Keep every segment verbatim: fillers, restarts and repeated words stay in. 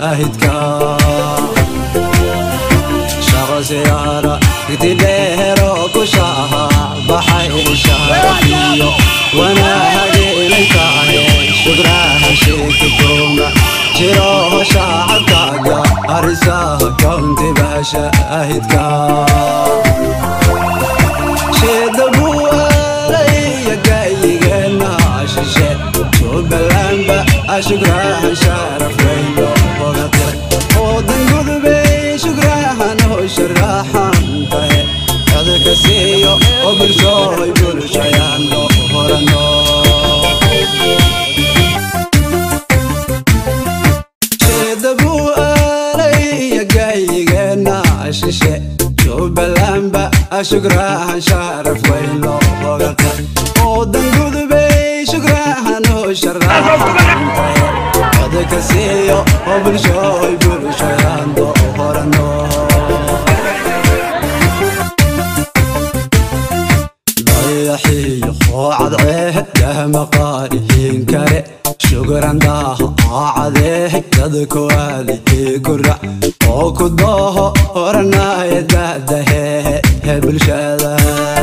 شاهدك سيارة قتليرو كشاها بحي شهريو وانا هدي ليتاهي شكراها شيك دوما جيروه شعبك أرساها كنت باشا أهدك شيد أبوها لي قايقنا عششت شو بلانبا أشكراها شرف ويلو وغطر ودن قذبي شكراها نو شراحان تهي هذا كسيو وبرشوي برشايان دو هرانو شيد أبوها لي قايقنا عششت شو بلانبا أشكراها شرف ويلو وغطر ودن قذبي شكراها نو شراحان تهي هذا كسيو وبرشوي برشايان دو هرانو ضيحي خوعد عيه يا مقاري كاري شكرا داه عاديه يدكو هذه قرع وكدوه ورنا يداده بالشاده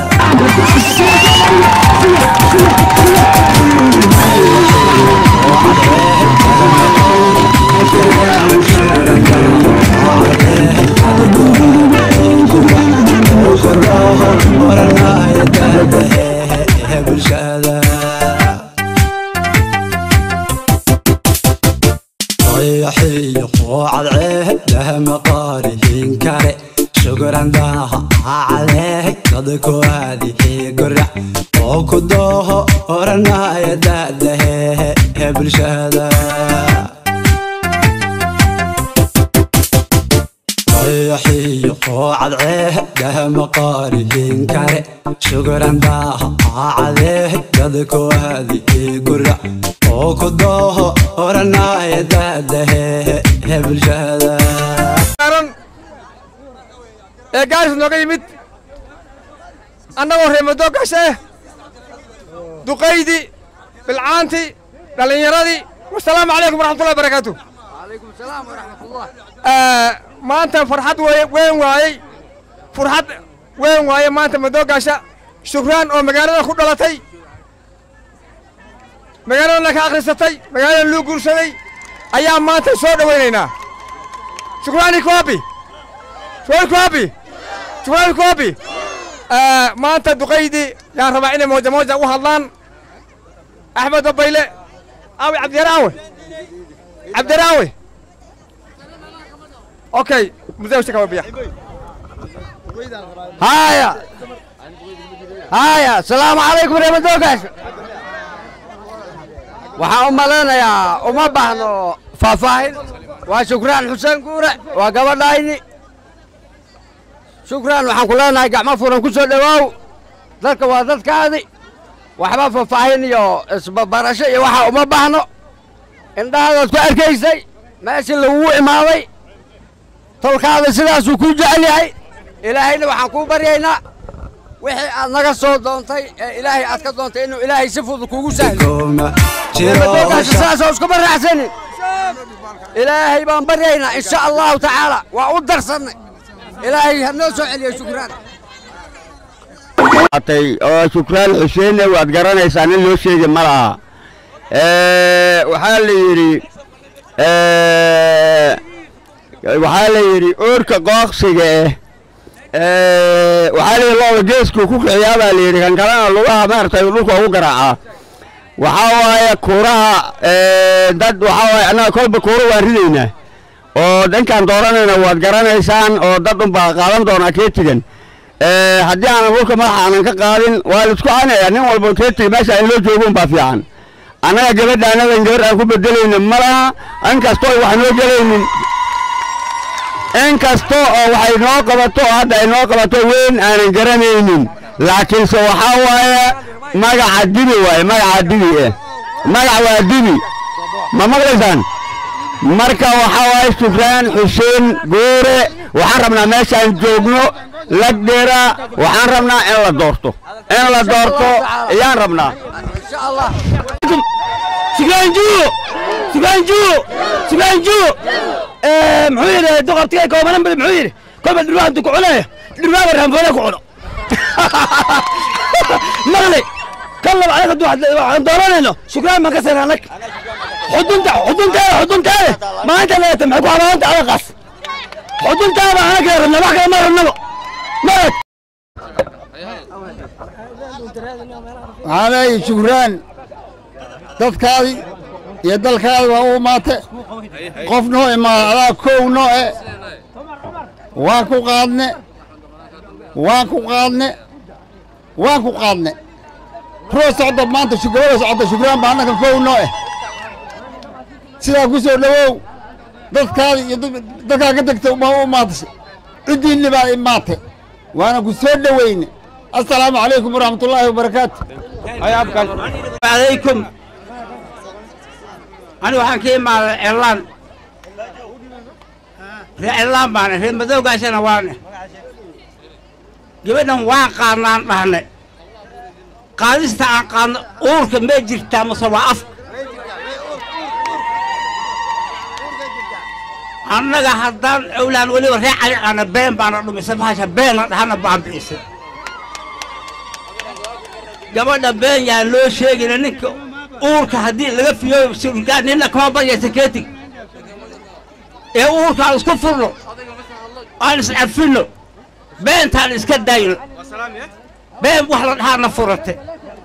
ورنا يداده بالشاده ضيحي خوعد عيه له مقاري كاري شكرا داها عليه يدكو هذه قرع وكدوه ورنا يداده بالشاده ضيحي خوعد عيه له مقاري كاري شكرا داها عليه يدكو هذه قرع وكدوه ورنا يداده بالشاده ee gaaris nooga yimid annagoo reemado gashe duqaydii bilcaantii dhallinyaradii wasalaamu calaykum waraxmatullahi barakaatu calaykum salaam waraxmatullah maanta farxad weyn waayey farxad weyn waaye maanta madoogaasha shukraan oo magaalada ku dhalatay magaaladana ka akhrisatay magaalada loo guursaday ayaa maanta soo dhawaynaynaa shukraani koobi shukraani koobi shukraani koobi maanta duqaydii yaan rabaa inay mooja mooja u hadlaan axmed babayle awi cabdiraawe cabdiraawe okay mudawsha kaba biya haya haya salaamu calaykum reemadoogaas waxaan u malaynayaa uma baahno faahfaahin waa shukraan xuseen guure waa gabadhayni shukraan waxaan ku leenahay gacmo furan ku soo dhawaaw dadka waa dadkaadi waxba faahfaahin iyo isbabarasho iyo waxa uma baahno indhahadaad ku arkaysay meeshii lagugu imaaday tolkaada sidaasuu ku jecel yahay ilaahayna waxaan kuu baryaynaa wixii aad naga soo doontay ee ilaahay aad ka doontay inuu ilaahay si fudud kuugu sahlo sidaasoo iskuma raacsanin ilaahay baan baryaynaa insha allahu tacaala waa u darsannay ilaahay hanoo soo celiyo shukraan oo shukraan xuseen waad garanaysaa nin loo sheegay ma laha waxaa la yidhi waxaa la yidhi oorka qooqsiga eh waxaa la yidhi looda geesku ku kiciyaa baa la yidhi kan kalena lugaha maaragtay dhulka ugu garaacaa waxaa waaye kuuraha dad waxaa waaye annaga kolba kuura waan ridaynaa oo dhankaan dooranayna waad garanaysaan oo dad unbaa qaadan doonaa keetigan haddii aanan dhulka madaxa aanan ka qaadin waa laisku canayaa nin walba keetiga meesha in loo joogo unbaa fiican annaga gabadha annagan gabar aan ku bedelayna ma laha inkastoo wax noo gelaynin inkastoo oo waxay noo qabato oo hadda ay noo qabato weyn aanan garanaynin laakiinse waxaa waaye magaca dibi waaye magaca dibi eh magac waa dibi ma maqlaysaan marka waxaa waaye shukraan xuseen guure waxaan rabnaa meeshaan joogno lagdheera waxaan rabnaa in la doorto in la doorto ayaan rabnaa insha allah shukraan juu shukraan juu shukraan juu محير دقتي كومن محير كم الدروع عندك عليه الدروع الرمبوله كله مغلي كلم عليك واحد دورنا شكرا ما كسر لك حدون حدون حدون ما انت لا تمحك على انت على قص حدون تابع انا كده ما كده مره النبا مات علي شكرا dadkaadi iyo dalkaadi waa u maate qof noo imaada adaa kow noo e waan ku qaadne waan ku qaadne waan ku qaadne roo socda maanta shugabada socda shukraan baa annaga kow noo eh sidaa ku soo dhawow dadkaadi iyo dadkaa ka degta ma u maatashay ciddiinni baa imaate waana ku soo dhaweyne assalaamu calaykum waraxmatullaahi wabarakaatu عليكم أنا وحن كيما إعلان في إعلان معنا في مدوق عشان وانا جبنا واقع معنا قادست عن قان أورك مجر تام صواف أنا حضر أولان ولي وريح أنا بين بعنا مسمحش بين أنا بعم بيسر gabadha been yaa loo sheegay ninka uurka hadii laga fiyo shirkaan inna kama baya security ee uurka isku furno aan is afino been taan iska dayno been wax la dhaana furate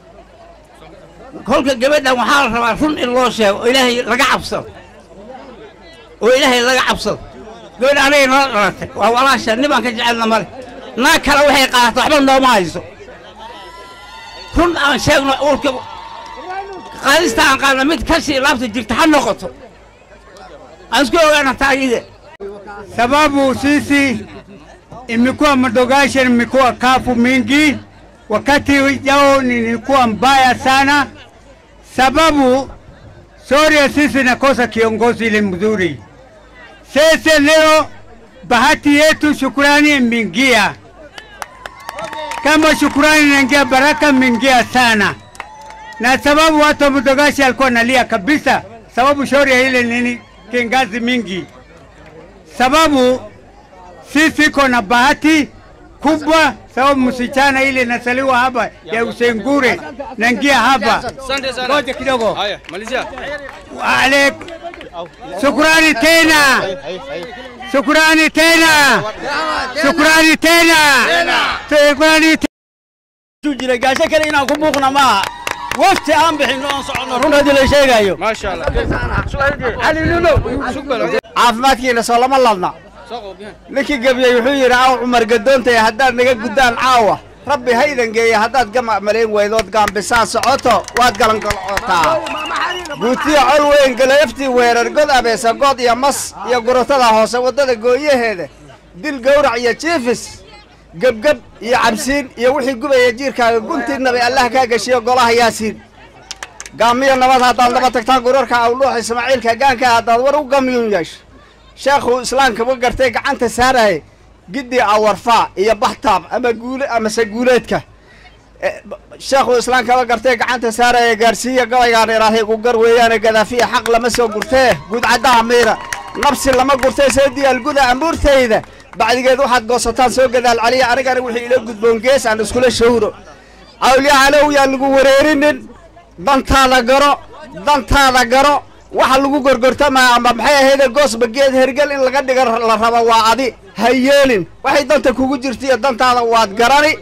kolka gabadha waxa la rabaa run in loo sheego ilaahay laga cabsado oo ilaahay laga cabsado gabadha anay noo dhalatay waa walaasha nimanka jecelna male naa kala waxay qaadato waxba nooma hayso كن أنا شايفنا أقول كم قادست عن قادنا مت كسي لابس جبت حنا قطو أذكر أنا تعيده sababu sisi imekuwa Mdogashe imekuwa kafu mingi, wakati jao nilikuwa mbaya sana, sababu Soria sisi nakosa kiongozi ile mzuri. Sisi leo bahati yetu shukrani imeingia. Kama shukrani inaingia baraka mingia sana. Na sababu watu wa Mdogashe alikuwa nalia kabisa sababu Soria ile nini kingazi mingi. Sababu sisi kona bahati kubwa sababu msichana ile nasaliwa hapa ya Usengure naingia hapa. Ngoja kidogo. Haya, malizia. Wale shukrani tena. Shukrani tena. Shukrani tena. Shukrani tujira gaasha kale inaan ku muuqna ma waqti aan bixino aan socono runtii la sheegayo ma sha Allah ali nuno caafimaadkiina soo lama ladna ninkii gabiyay wuxuu yiri aa Umar gadoontay haddaad naga gudaan caawa rabbi haydan geeyo haddaad gama maleen weydood gaambisa socoto waad galan galcotaa guutiyo col weyn galeefti weerar god abeesa god iyo mas iyo gorotada hoose wadada gooyaheeda dil gowrac iyo jiifis gabgab iyo cabsiin iyo wixii gubaya jiirkaaga guntiinaba Allah ka gashiyo golaha yaasiin gaamiyo nabad hadaan daba tagtaan gurarka awluux Ismaaciilka gaanka hadaan war u gamiyun yeesh sheekhu islaamka ma gartay gacanta saaray gidi awarfa iyo baxtaab ama guule ama saguuleedka sheekhu islaamka ma gartay gacanta saaray gaarsiiya gabaygaan ilaahay ugu gar weeyaan gadaafiya xaq lama soo gurtee guud cadaa meera nafsi lama gurtay seedii alguda amurtayda بعدين واحد قصتان سوق ذا العليا أنا كان وحي إلى قد بونجيس عند سكول الشهور أولياء علو يلقوا وريرين ضنت هذا جرا ضنت هذا جرا واحد لقوا قرقرتا ما عم بحيا هذا القص بجيد هرجل إلا قد جر الربا وعادي هيالين واحد ضنت كوجو جرتي ضنت هذا واد جراني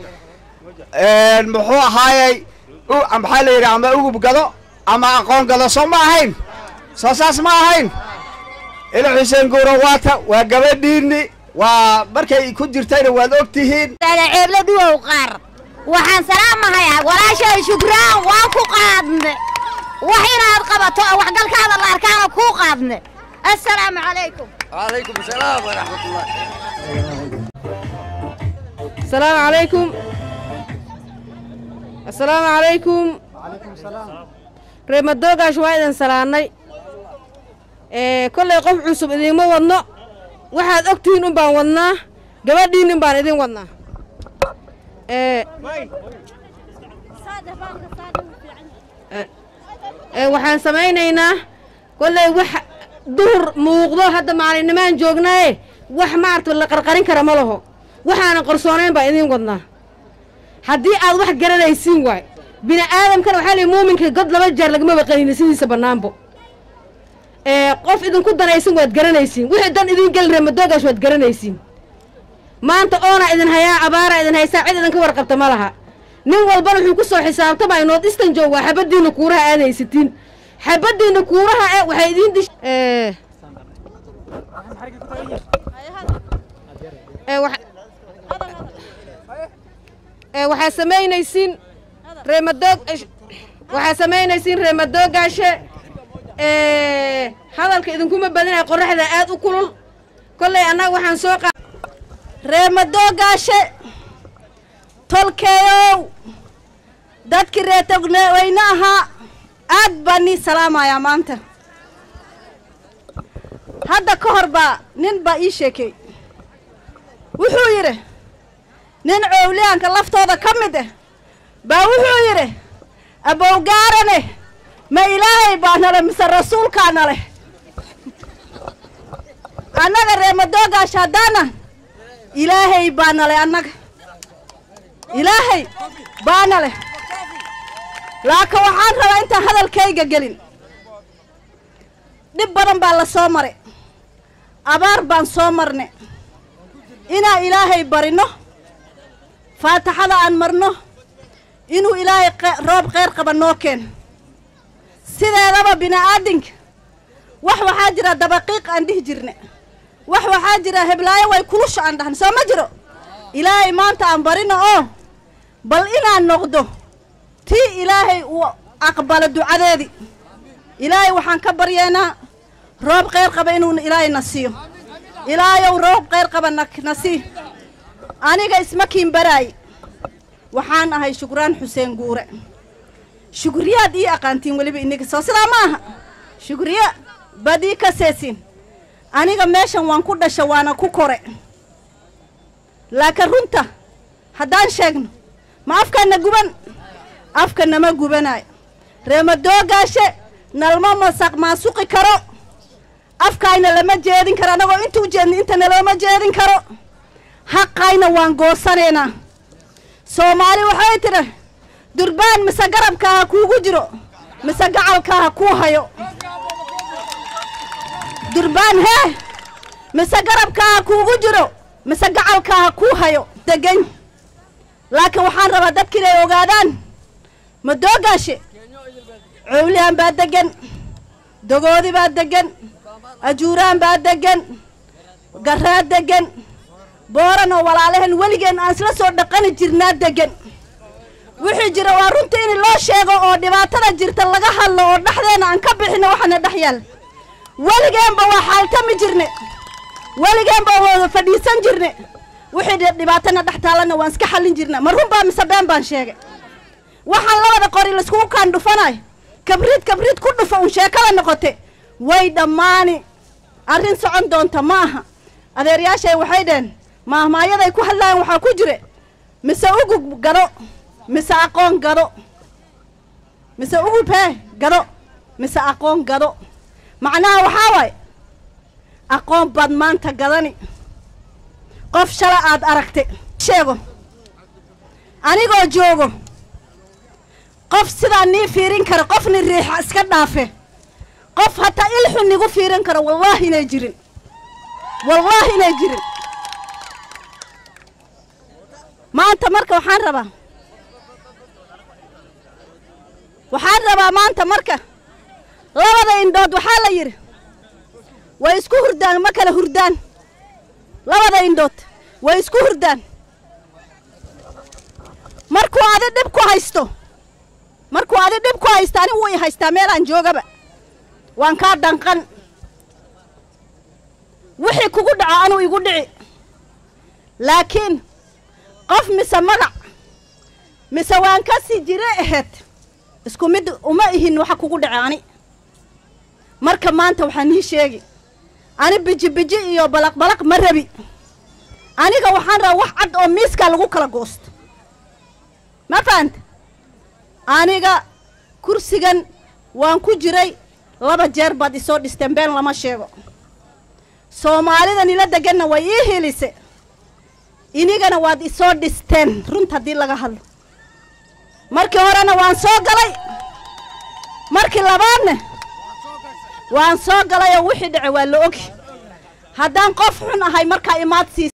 المحو هاي أو عم بحالي عم بقول بقضاء أما أقون قضاء صما هين صاص ما هين إلى حسين قرواتها وجبديني وبركي كجرتين وادوقتين أنا عيبلا دوا وقار وحن سلام هيا ولا شيء شكرا واكو قادنا وحين القبطة وحقل كذا الله أركان كو قادنا السلام عليكم وعليكم السلام ورحمة الله. السلام عليكم. السلام عليكم. وعليكم السلام. ريم الدوغا شوية سلامي. إيه كل قف عصب إذا ما وضنا waxaad ogtiin un baan wadnaa gabadhiin baan idin wadnaa ee ee waxaan samaynaynaa kulay wax duhur muuqdo hadda maalinnimaan joognaaye wax maarta la qarqarin kara ma laho waxaanan qarsoonayn baa idiin wadnaa haddii aad wax garanaysiin waay bini aadamkana waxaa lihi muuminka god laba jeer lagama baqanina sidiisa bannaanbo ee qof idinku danaysin waad garanaysiin wixii dan idin geli reemadoogaas waad garanaysiin maanta oona idin hayaa abaara idin haysaa cid idinka warqabta ma laha nin walbana wuxuu ku soo xisaabtama inood istan joog waa xabadiinna kuuraha aadaysatiin xabadiinna kuuraha e waxay idiin dish waxaa samaynaysiin reemadoog waxaa samaynaysiin reemadoogaashe hadalka idinkuma badinaya qorraxda aad u kulul kollay annaga waxaan soo qa reemadoogaashe tolkeeyow dadkii reetogweyne ahaa aad baan nii salaamayaa maanta hadda ka hor baa nin baa ii sheekey wuxuu yidhi nin cowliyaanka laftooda ka mid ah baa wuxuu yidhi abowgaarane ma ilaahay baa nale mise rasuulkaa nale annaga reemadoogaasha haddaana ilaahay baa nale annaga ilaahay baa nale laakiin waxaan rabaa intaan hadalkayga gelin dhib badan baa la soo maray abaar baan soo marne inaan ilaahay barino faataxada aan marno inuu ilaahay roob kheyr qaba noo keen sideedaba bini'aadinka wax waxaa jira dabaqiiq aan dhihi jirne wax waxaa jira heblaayo way kulusha aan dhahan soo ma jiro ilaahay maanta aan barino oo bal inaan noqdo tii ilaahay uu aqbalo ducadeedii ilaahay waxaan ka baryeynaa roob kheyr qaba inuu ilaahay na siiyo ilaahayow roob kheyr qaba na sii aniga isma kiin baraay waxaan ahay shukraan xuseen guure shukriyaad ii aqaantiin weliba iniga soo sidaa ma aha shukriya baad ii ka seesiin aniga meeshan waan ku dhasha waana ku kore laakiin runta haddaan sheegno ma afkaana guban afka nama gubanaayo reemadoogaashe nalma masaq maasuqi karo afkaayna lama jeedin karo annagoo inta u jeedni intana looma jeedin karo xaqayna waan goosanaynaa soomaali waxay tidhi durbaan mise garabka ha kuugu jiro mise gacalka ha kuu hayo durbaan hee mise garabka ha kuugu jiro mise gacalka ha kuu hayo degan laakiin waxaan rabaa dadka inay ogaadaan madoogaashe cowliyaan baa degan dogoodi baa degan ajuuraan baa degan garaa degan booran oo walaalahan weligeen aan isla soo dhaqani jirnaa degan wixii jira waa runta in loo sheego oo dhibaatada jirta laga hadlo oo dhexdeena aan ka bixino waxaana dhex yaal weligeenba waa xaaltami jirne weligeenba waa fadhiisan jirne wixii dhibaatana dhex taalana waan iska xallin jirna ma run baa mise been baan sheegay waxaan labada qori laiskugu kaan dhufanayo kabriid kabriid ku dhufa uun sheekada noqote way dhammaani arrin socon doonta ma aha adeeryaashay waxay dhaheen maahmaayaday ku hadlayan waxaa ku jire mise ugub gado mise aqoon gado mise ugub hee gado mise aqoon gado macnaha waxaa waaye aqoon baad maanta gadani qof shala aad aragte sheego anigoo joogo qof sidaa nii fiirin kara qofni riixa iska dhaafe qof hataa ilxu nigu fiirin karo wallaahi inay jirin wallaahi inay jirin maanta marka waxaan rabaa waxaan rabaa maanta marka labada indhood waxaa la yidhi way isku hurdaan ma kala hurdaan labada indhood way isku hurdaan markuu adi dhib ku haysto markuu adi dhib ku haysto ani wuu i haystaa meelaan joogaba waan kaa danqan wixii kugu dhaco anuu igu dhici laakiin qof mise magac mise waan ka sii jire aheed isku mid uma ihin waxa kugu dhace ani marka maanta waxaan ii sheegi ani biji biji iyo balaq balaq ma rabi aniga waxaan rabaa wax cad oo miiskaa lagu kala goosto ma fahanta aniga kursigan waan ku jiray laba jeer baad isoo dhisteen been lama sheego soomaalida nila deganna way ii hilise inigana waad isoo dhisteen runta haddii laga hadlo markii horena waan soo galay markii labaadna waan soo galay oo wixii dhace waa la ogi haddaan qof xun ahay markaa imaad siis